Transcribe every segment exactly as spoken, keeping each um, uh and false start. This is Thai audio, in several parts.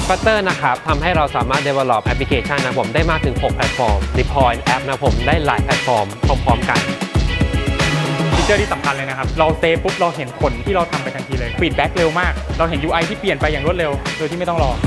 Flutter นะครับทำให้เราสามารถ develop แอปพลิเคชันนะผมได้มากถึงหกแพลตฟอร์ม deploy แอปนะผมได้หลายแพลตฟอร์มพร้อมๆกันฟีเจอร์ที่สำคัญเลยนะครับเราเซฟปุ๊บเราเห็นผลที่เราทำไปทันทีเลยฟีดแบ็กเร็วมากเราเห็น ยู ไอ ที่เปลี่ยนไปอย่างรวดเร็วโดยที่ไม่ต้องรอ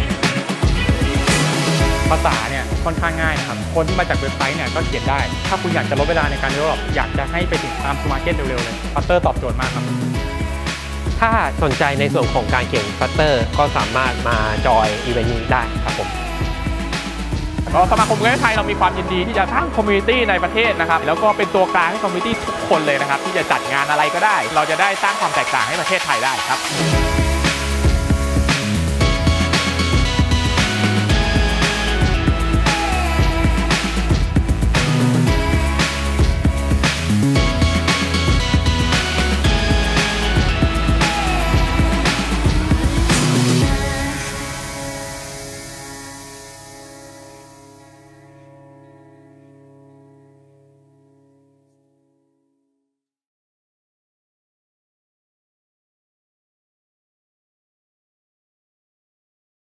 ภาษาเนี่ยค่อนข้างง่ายนะครับคนที่มาจากเว็บไซต์เนี่ยก็เขียนได้ถ้าคุณอยากจะลดเวลาในการ develop อยากจะให้ไปถึงตาม to market เร็วๆเลย Flutter ตอบโจทย์มากครับถ้าสนใจในส่วนของการเขียน Flutter ก็สามารถมาจอยอีเวนต์นี้ได้ครับผมก็สมาคมเว็บไทยเรามีความยินดีที่จะสร้างคอมมูนิตี้ในประเทศนะครับแล้วก็เป็นตัวกลางให้คอมมูนิตี้ทุกคนเลยนะครับที่จะจัดงานอะไรก็ได้เราจะได้สร้างความแตกต่างให้ประเทศไทยได้ครับ